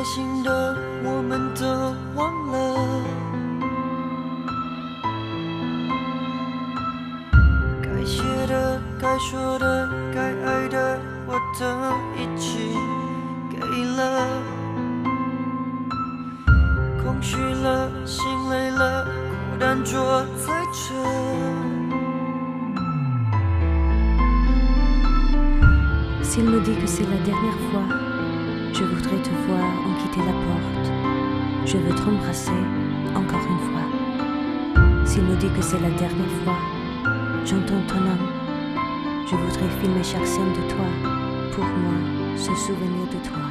心的我们都忘了，该写的、该说的、该爱的，我都一起给了。空虚了，心累了，孤单坐在这。 S'il me dit que c'est la dernière fois, je voudrais te voir en quitter la porte. Je veux t'embrasser encore une fois. S'il me dit que c'est la dernière fois, j'entends ton nom. Je voudrais filmer chaque scène de toi, pour moi, se souvenir de toi.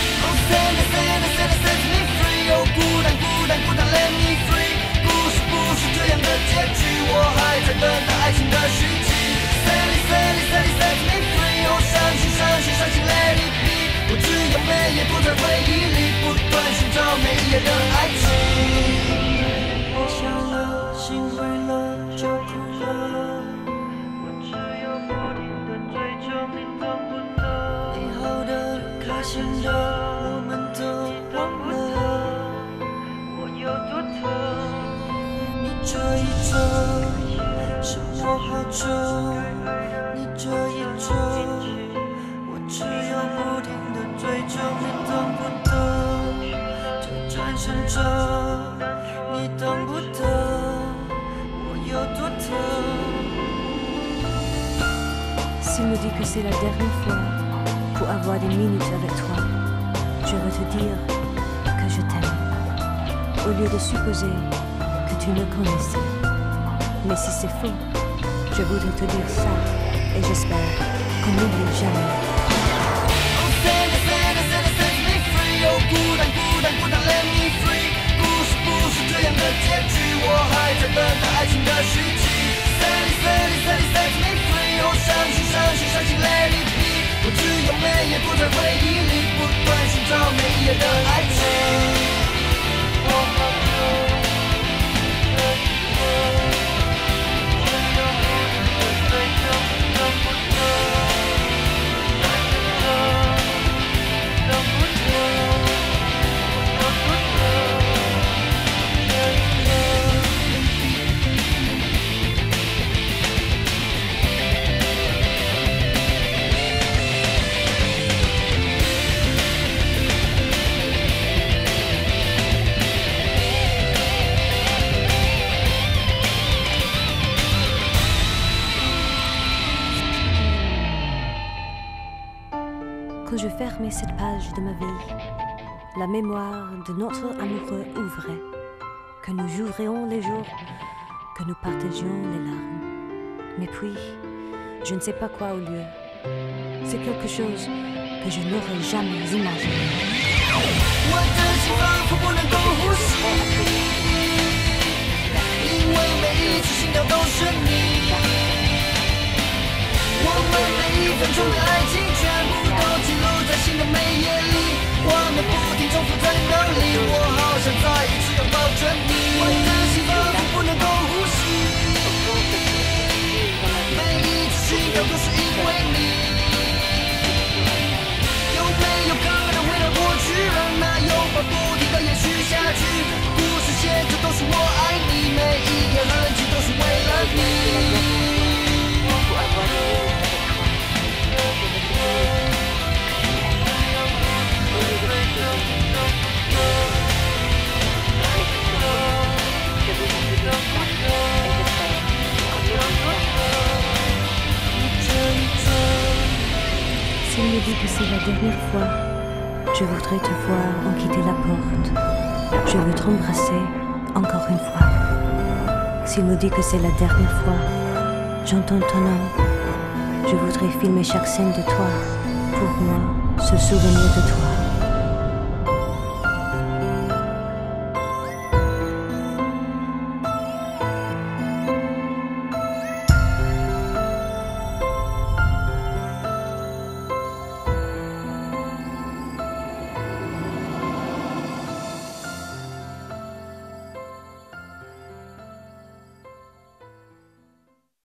Set me free， 哦，孤单孤单孤单 ，Let me free。故事不是这样的结局，我还在等待爱情的续集。Set me free， 哦，伤心 ，Let it be。我只要每夜躲在回忆里，不断寻找每一页的爱情。我笑了，心灰了，就哭了。我只有不停的追求，你懂不懂？美好的、开心的，我们都忘了。我有多疼？你这一周生活好重，你这一周我只有不停的追求，你懂不懂？这转身中，你懂不懂？我有多疼 ？S'il me dit que c'est la dernière fois pour avoir des minutes avec toi, je veux te dire que je t'aime, au lieu de supposer que tu me connaissais. Mais si c'est faux, je voudrais te dire ça, et j'espère qu'on n'oublie jamais. Set me free， 哦，孤单 Let me free。故事不是这样的结局，我还在等待爱情的续集。Set me free， 哦，伤心 Let it be。我只有每夜躲在回忆里，不断寻找每一页的爱情。我好久这一刻，只有不停的追求，你懂不懂？爱情的，你懂不懂？我有多疼？这一刻。 Quand je fermais cette page de ma vie, la mémoire de notre amoureux ouvrait, que nous jouerions les jours, que nous partagions les larmes. Mais puis, je ne sais pas quoi au lieu. C'est quelque chose que je n'aurais jamais imaginé. 我的心仿佛不能够呼吸，因为每一次心跳都是你。我们每一分钟的爱情全部都记录在心的每页里，我们不停重复在那里，我好想再一次拥抱着你。我的心仿佛不能够呼吸，每一次心跳都是因为你。有没有可能回到过去，让那拥抱不停地延续下去？故事写着都是我爱你，每一页痕迹都是为了你。 S'il me dit que c'est la dernière fois, je voudrais te voir en quitter la porte. Je veux t'embrasser encore une fois. S'il me dit que c'est la dernière fois, j'entends ton nom. Je voudrais filmer chaque scène de toi, pour moi, se souvenir de toi.